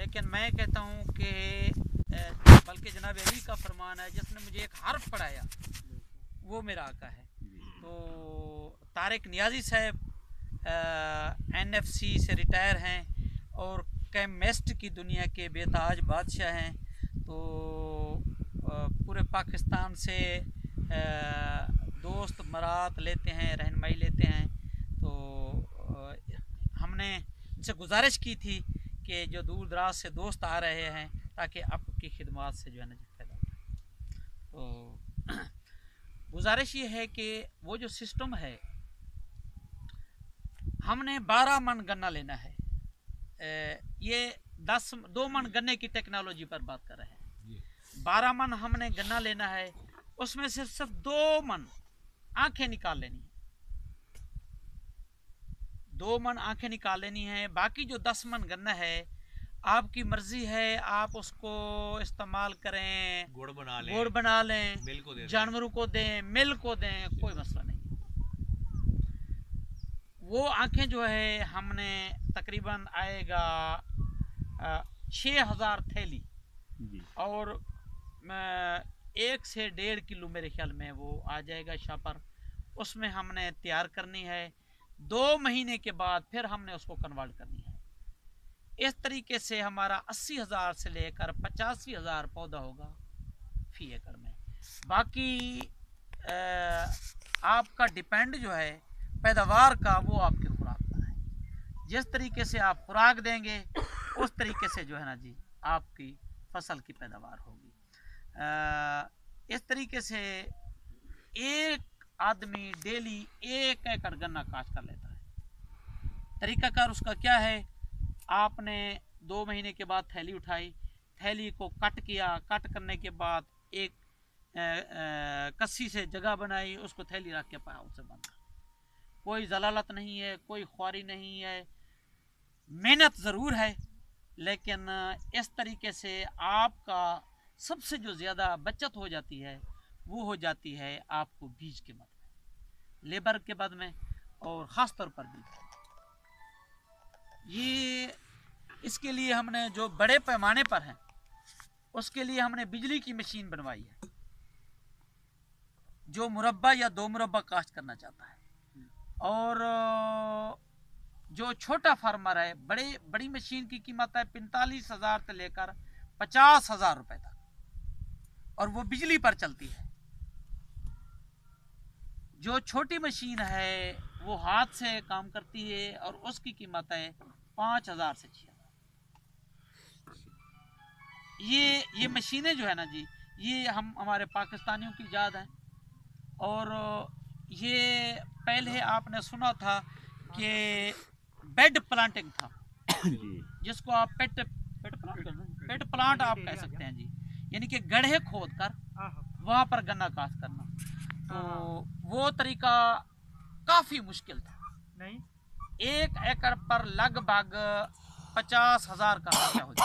लेकिन मैं कहता हूँ कि बल्कि जनाब अली का फरमान है, जिसने मुझे एक हर्फ पढ़ाया वो मेरा आका है। तो तारिक नियाजी साहब NFC से रिटायर हैं और केमिस्ट की दुनिया के बेताज बादशाह हैं। तो पूरे पाकिस्तान से दोस्त मरात लेते हैं, रहनुमाई लेते हैं। तो हमने इनसे गुजारिश की थी कि जो दूर दराज से दोस्त आ रहे हैं ताकि आपकी खिदमत से जो है ना फायदा हो। तो गुजारिश ये है कि वो जो सिस्टम है, हमने 12 मन गन्ना लेना है। ये 2 मन गन्ने की टेक्नोलॉजी पर बात कर रहे हैं। 12 मन हमने गन्ना लेना है, उसमें से सिर्फ 2 मन आंखें निकाल लेनी है। 2 मन आंखें निकाल लेनी है। बाकी जो 10 मन गन्ना है, आपकी मर्जी है, आप उसको इस्तेमाल करें, गुड़ बना लें, जानवरों को दें, मिल को दें, कोई मसला नहीं। वो आंखें जो है हमने तकरीबन आएगा 6000 थैली और 1 से 1.5 किलो मेरे ख्याल में वो आ जाएगा शापर। उसमें हमने तैयार करनी है। 2 महीने के बाद फिर हमने उसको कन्वर्ट करनी है। इस तरीके से हमारा 80,000 से लेकर 85,000 पौधा होगा फी एकड़ में। बाकी आपका डिपेंड जो है पैदावार का, वो आपकी खुराक पर है। जिस तरीके से आप खुराक देंगे उस तरीके से जो है ना जी आपकी फसल की पैदावार होगी। इस तरीके से एक आदमी डेली 1 एकड़ गन्ना काश्त कर लेता है। तरीकाकार उसका क्या है? आपने 2 महीने के बाद थैली उठाई, थैली को कट किया, कट करने के बाद एक कस्सी से जगह बनाई, उसको थैली रख के पाया उसे बंद। कोई जलालत नहीं है, कोई ख्वारी नहीं है, मेहनत ज़रूर है, लेकिन इस तरीके से आपका सबसे जो ज़्यादा बचत हो जाती है वो हो जाती है आपको बीज के मद में, लेबर के मद में, और ख़ास तौर पर बीज। ये इसके लिए हमने जो बड़े पैमाने पर हैं उसके लिए हमने बिजली की मशीन बनवाई है। जो मुरब्बा या 2 मुरब्बा काश्त करना चाहता है, और जो छोटा फार्मर है, बड़ी मशीन की कीमत है 45,000 से लेकर 50,000 रुपए तक, और वो बिजली पर चलती है। जो छोटी मशीन है वो हाथ से काम करती है और उसकी कीमत है 5,000 से 6,000। ये मशीनें जो है ना जी, ये हमारे पाकिस्तानियों की इजाद है। और ये पहले आपने सुना था कि बेड प्लांटिंग था जिसको आप पेट प्लांट आप कह सकते हैं जी, यानी कि गड्ढे खोद कर वहां पर गन्ना काश्त करना। तो वो तरीका काफी मुश्किल था। नहीं, 1 एकड़ पर लगभग 50,000 का खर्चा हो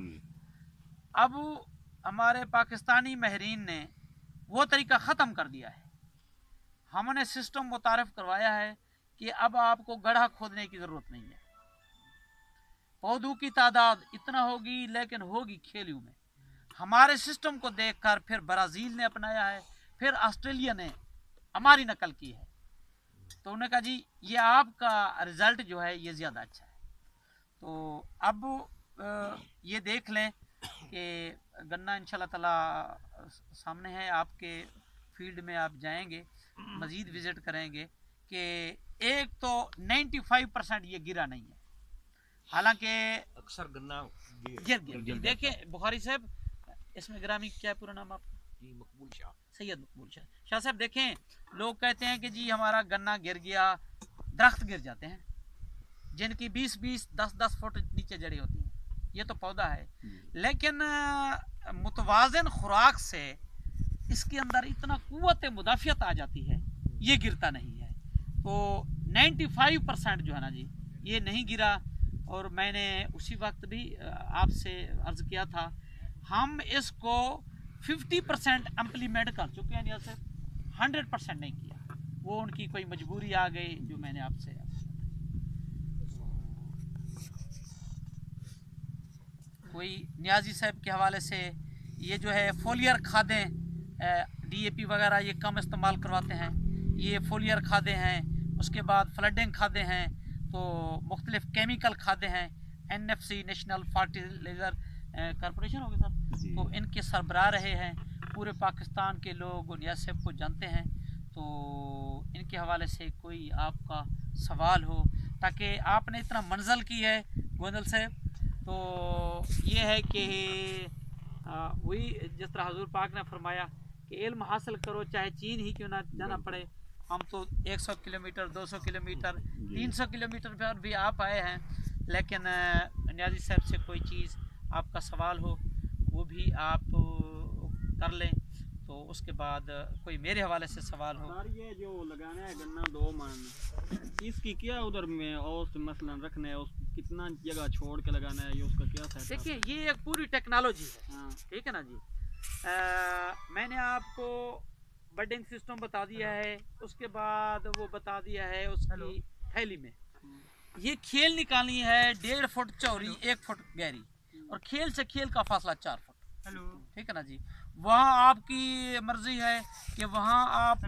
जाता। अब हमारे पाकिस्तानी महरीन ने वो तरीका ख़त्म कर दिया है। हमने सिस्टम मुतारिफ करवाया है कि अब आपको गड्ढा खोदने की ज़रूरत नहीं है। पौधों की तादाद इतना होगी, लेकिन होगी खेलियों में। हमारे सिस्टम को देखकर फिर ब्राज़ील ने अपनाया है, फिर ऑस्ट्रेलिया ने हमारी नकल की है। तो उन्होंने कहा जी ये आपका रिज़ल्ट जो है ये ज़्यादा अच्छा है। तो अब ये देख लें कि गन्ना इंशाल्लाह ताला सामने है, आपके फील्ड में आप जाएंगे, मज़ीद विज़िट करेंगे कि एक तो 95% ये गिरा नहीं है, हालांकि अक्सर गन्ना गिर। देखिए बुखारी साहब, इसमें ग्रामी क्या पूरा नाम आपका? मकबूल शाह, सैयद मकबूल शाह साहब। देखें, लोग कहते हैं कि जी हमारा गन्ना गिर गया, दरख्त गिर जाते हैं जिनकी 20-20, 10-10 फुट नीचे जड़ी होती हैं, ये तो पौधा है। लेकिन मुतवाज़िन खुराक से इसके अंदर इतना कुव्वत मुदाफ़ियत आ जाती है, ये गिरता नहीं है। तो 95% जो है ना जी ये नहीं गिरा। और मैंने उसी वक्त भी आपसे अर्ज़ किया था, हम इसको 50% इम्प्लीमेंट कर चुके हैं, जैसे 100% नहीं किया। वो उनकी कोई मजबूरी आ गई जो मैंने आपसे कोई नियाजी साहब के हवाले से ये जो है फोलियर खादें, DAP वगैरह ये कम इस्तेमाल करवाते हैं, ये फोलियर खादें हैं। उसके बाद फ्लडिंग खादें हैं, तो मुख्तलिफ केमिकल खादें हैं। NFC नेशनल फर्टिलाइज़र कॉरपोरेशन होगी सर, तो इनके सरबराह रहे हैं। पूरे पाकिस्तान के लोग नियाज साहब को जानते हैं, तो इनके हवाले से कोई आपका सवाल हो, ताकि आपने इतना मंजल की है गोंदल साहब, तो ये है कि वही जिस तरह हजूर पाक ने फरमाया कि इल्म हासिल करो चाहे चीन ही क्यों ना जाना पड़े। हम तो 100 किलोमीटर 200 किलोमीटर 300 किलोमीटर पर भी आप आए हैं, लेकिन नियाजी साहब से कोई चीज़ आपका सवाल हो वो भी आप कर लें। तो उसके बाद कोई मेरे हवाले से सवाल हो। सर ये जो लगाना है गन्ना 2 मन, इसकी क्या उधर में औसत मसलन रखना है, उस कितना जगह छोड़ के लगाना है, ये उसका क्या सेटअप? देखिए ये एक पूरी टेक्नोलॉजी है। हाँ। ठीक है ना जी। मैंने आपको बडिंग सिस्टम बता दिया है, उसके बाद वो बता दिया है उसकी थैली में ये खेल निकालनी है 1.5 फुट चौड़ी 1 फुट गहरी, और खेल से खेल का फासला 4 फुट। ठीक है ना जी। वहाँ आपकी मर्जी है कि वहाँ आप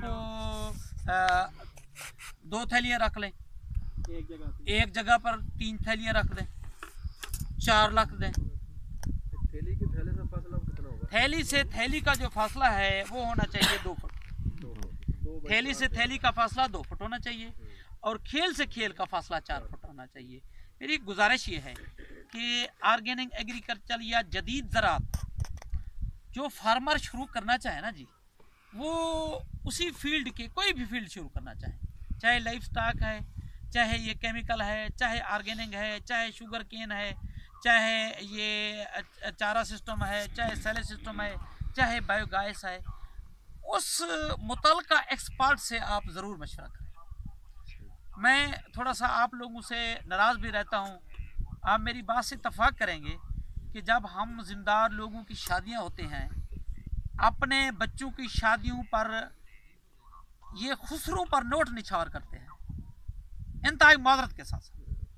2 थैलियाँ रख लें, एक जगह पर 3 थैलियाँ रख दें, 4 रख दें। थैली की थैली से फासला कितना होगा? थैली से थैली का जो फासला है वो होना चाहिए 2 फुट। थैली से थैली का फासला 2 फुट होना चाहिए, और खेल से खेल का फासला 4 फुट होना चाहिए। मेरी गुजारिश ये है कि ऑर्गेनिक एग्रीकल्चर या जदीद ज़राअत जो फार्मर शुरू करना चाहे ना जी, वो उसी फील्ड के कोई भी फील्ड शुरू करना चाहे, चाहे लाइफ स्टॉक है, चाहे ये केमिकल है, चाहे ऑर्गेनिक है, चाहे शुगर केन है, चाहे ये चारा सिस्टम है, चाहे सेले सिस्टम है, चाहे बायोगैस है, उस मुतल्लिका एक्सपर्ट से आप ज़रूर मशवरा करें। मैं थोड़ा सा आप लोगों से नाराज़ भी रहता हूँ, आप मेरी बात से इत्तफाक करेंगे कि जब हम ज़िम्मेदार लोगों की शादियाँ होते हैं, अपने बच्चों की शादियों पर ये खुसरों पर नोट निछावर करते हैं, इंतहाई माजरत के साथ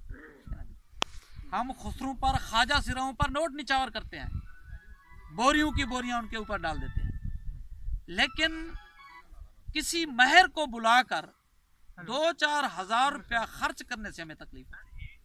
हम खुसरों पर ख्वाजा सिराओं पर नोट निछावर करते हैं, बोरियों की बोरियां उनके ऊपर डाल देते हैं। लेकिन किसी महर को बुलाकर 2-4 हज़ार रुपया खर्च करने से हमें तकलीफ होती है।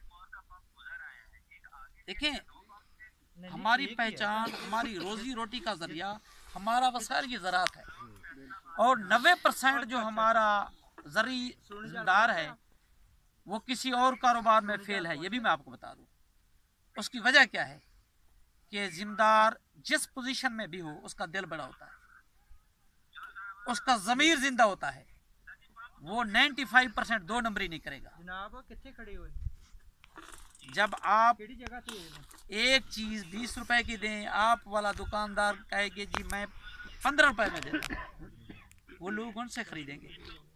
देखें, हमारी पहचान, हमारी रोजी रोटी का जरिया, हमारा वसाइल की ज़राअत है, और 90% जो हमारा ज़मींदार है वो किसी और कारोबार में फेल है। ये भी मैं आपको बता दूं। उसकी वजह क्या है कि ज़िम्मेदार जिस पोजीशन में भी हो उसका दिल बड़ा होता है, उसका ज़मीर जिंदा होता है, वो 95% 2 नंबरी नहीं करेगा। जनाब कितने खड़े हुए? जब आप एक चीज़ 20 रुपए की दें, आप वाला दुकानदार कहेंगे जी मैं 15 रुपए में दे रहा हूं, वो लोग उनसे खरीदेंगे।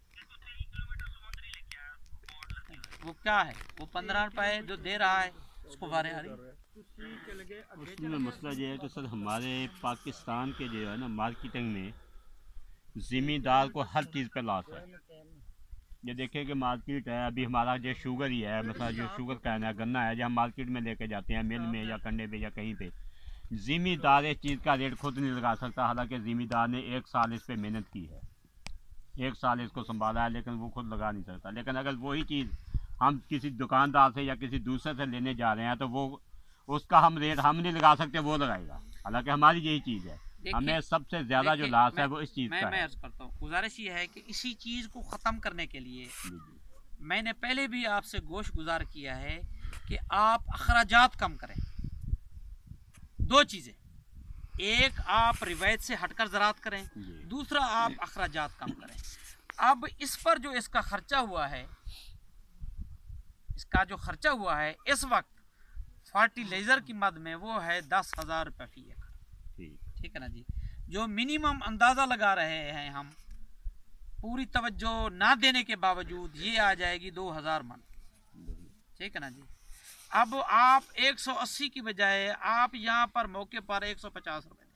वो क्या है, वो 15 रुपए जो दे रहा है उसको वारे आ रही है। उसमें मसला ये है कि सर हमारे पाकिस्तान के जो है ना मार्केटिंग में ज़मींदार को हर चीज़ पे लॉस है। ये देखें कि मार्केट है, अभी हमारा जो शुगर ही है, मतलब जो शुगर कैन है, गन्ना है, जो हम मार्केट में लेके जाते हैं मिल में या कंडे पे या कहीं पे, ज़मींदार इस चीज़ का रेट खुद नहीं लगा सकता। हालांकि ज़मींदार ने 1 साल इस पर मेहनत की है, 1 साल इसको संभाला है, लेकिन वो खुद लगा नहीं सकता। लेकिन अगर वही चीज़ हम किसी दुकानदार से या किसी दूसरे से लेने जा रहे हैं तो वो उसका हम रेट हम नहीं लगा सकते, वो लगाएगा। हालांकि हमारी यही चीज़ है, हमें सबसे ज़्यादा जो लाश है वो इस चीज़ का है। मैं अर्ज करता हूँ, गुजारिश ये है कि इसी चीज़ को ख़त्म करने के लिए मैंने पहले भी आपसे गोश गुजार किया है कि आप अखराजात कम करें। 2 चीज़ें, एक आप रिवायत से हटकर ज़राअत करें, दूसरा आप अखराजात कम करें। अब इस पर जो इसका खर्चा हुआ है, इसका जो खर्चा हुआ है इस वक्त फर्टिलाइज़र की मद में वो है 10,000 रुपये फी एकड़। ठीक है ना जी। जो मिनिमम अंदाज़ा लगा रहे हैं हम, पूरी तवज्जो ना देने के बावजूद ये आ जाएगी 2,000 मन। ठीक है ना जी। अब आप 180 की बजाय आप यहाँ पर मौके पर 150 रुपये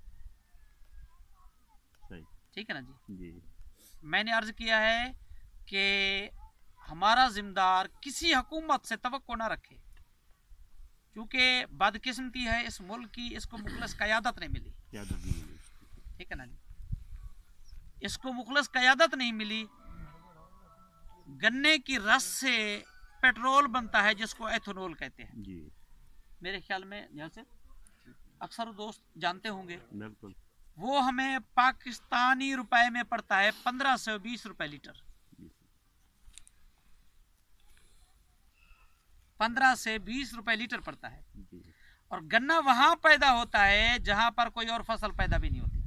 दें। ठीक है ना जी। मैंने अर्ज किया है कि हमारा जिम्मेदार किसी हुकूमत से तवक्को ना रखे, क्योंकि बदकिस्मती है इस मुल्क की, इसको मुखलस क़यादत नहीं मिली। क्या दर्जी मिली? ठीक है ना जी, इसको मुखलस क़यादत नहीं मिली। गन्ने की रस से पेट्रोल बनता है जिसको एथेनॉल कहते हैं। जी मेरे ख्याल में यहाँ से अक्सर दोस्त जानते होंगे। बिल्कुल। वो हमें पाकिस्तानी रुपए में पड़ता है 1520 रुपए लीटर। 15 से 20 रुपए लीटर पड़ता है। जी और गन्ना वहां पैदा होता है जहां पर कोई और फसल पैदा भी नहीं होती।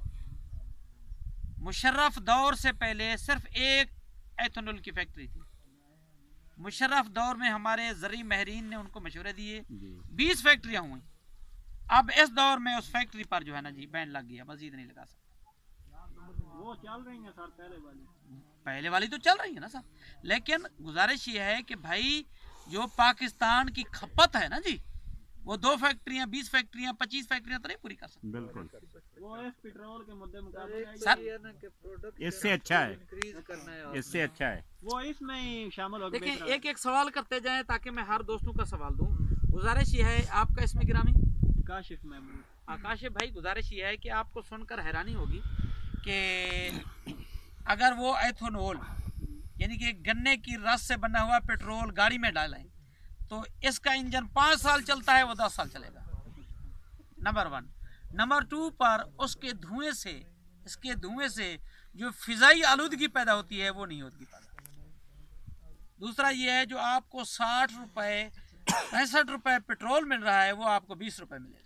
मुशर्रफ दौर से पहले सिर्फ एक एथेनॉल की फैक्ट्री थी। मुशर्रफ दौर में हमारे ज़री महरीन ने उनको मशवरे दिए, जी 20 फैक्ट्रियां हुई। अब इस दौर में उस फैक्ट्री पर जो है ना जी बैन लग गया, मजीद नहीं लगा सकते। वो चल रही है सर पहले वाली तो चल रही है ना सर, लेकिन गुजारिश ये है कि भाई जो पाकिस्तान की खपत है ना जी, वो 2 फैक्ट्रियां 20 फैक्ट्रियां 25 फैक्ट्रियां तो नहीं पूरी कर सकती। बिल्कुल। वो इस पेट्रोल के मुद्दे मुकाबले सर इससे अच्छा है, इंक्रीज करना है। इससे अच्छा है। वो इसमें ही शामिल हो देखिए गए। एक एक सवाल करते जाएं ताकि मैं हर दोस्तों का सवाल दूं। गुजारिश ये है, आपका इसमें गिरामी काशिफ महमूद। आकाश भाई, गुजारिश ये है कि आपको सुनकर हैरानी होगी कि अगर वो एथेनॉल यानी कि गन्ने की रस से बना हुआ पेट्रोल गाड़ी में डालें तो इसका इंजन 5 साल चलता है, वो 10 साल चलेगा। नंबर 1। नंबर 2 पर उसके धुएं से, इसके धुएं से जो फिजाई आलूदगी पैदा होती है वो नहीं होती पैदा। दूसरा ये है जो आपको 60 रुपए 65 रुपए पेट्रोल मिल रहा है वो आपको 20 रुपए मिलेगा।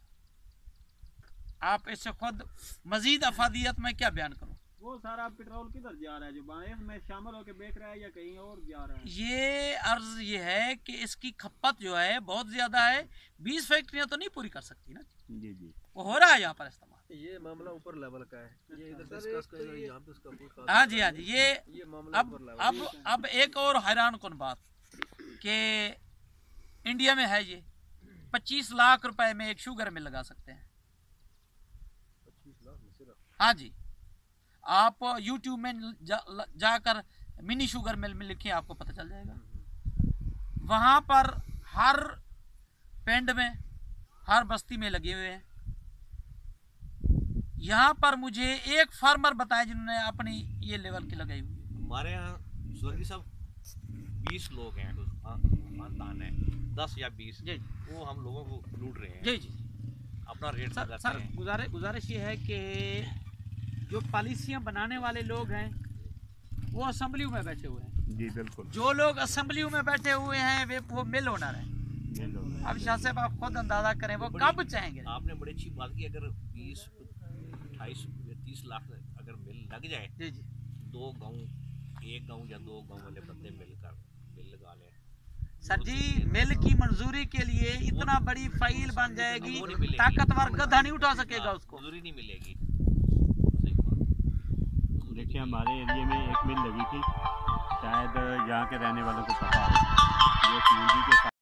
आप इससे खुद मजीद अफादियत में क्या बयान करूं। वो सारा पेट्रोल किधर जा रहा है जो बायस में शामिल होकर बेच रहा है या कहीं और जा रहा है? ये अर्ज ये है कि इसकी खपत जो है बहुत ज्यादा है। 20 फैक्ट्रियां तो नहीं पूरी कर सकती ना जी जी वो हो रहा है यहाँ पर इस्तेमाल। ये मामला ऊपर लेवल का है, ये इधर डिस्कस करेंगे, यहाँ पे इसका कोई खास हाँ जी हाँ जी, ये मामला ऊपर लेवल। अब एक और हैरान कुन बात कि इंडिया में है ये 25 लाख रुपए में एक शुगर मिल लगा सकते हैं। 25 लाख में सिर्फ। हाँ जी, आप YouTube में जाकर मिनी शुगर मिल में लिखिए, आपको पता चल जाएगा। वहां पर हर पिंड में हर बस्ती में लगे हुए हैं। यहाँ पर मुझे एक फार्मर बताया जिन्होंने अपनी ये लेवल की लगाई हुई है। हमारे यहाँ सोलंकी साहब 20 लोग हैं, खानदान है 10 या 20, जी वो हम लोगों को लूट रहे हैं, जी जी अपना रेट सर लगाते सर हैं। गुजारिश ये है कि जो पॉलिसियां बनाने वाले लोग हैं वो असेंबलियों में बैठे हुए हैं। जी बिल्कुल। जो लोग असेंबलियों में बैठे हुए हैं वो मिल ओनर है। अब शाह साहब आप खुद अंदाजा करें वो कब चाहेंगे। आपने बड़ी अच्छी बात की, अगर 20 28 30 लाख अगर मिल लग जाए, जी जी 2 गाँव 1 गाँव या 2 गाँव वाले बंदे मिलकर मिल लगा लें। सर जी, मिल की मंजूरी के लिए इतना बड़ी फाइल बन जाएगी, वो नहीं मिलेगी। ताकतवर गधा नहीं उठा सकेगा उसको। मजदूरी नहीं मिलेगी। देखिए हमारे एरिया में एक मिल लगी थी, शायद यहाँ के रहने वालों को पता हो, ये मुंजी के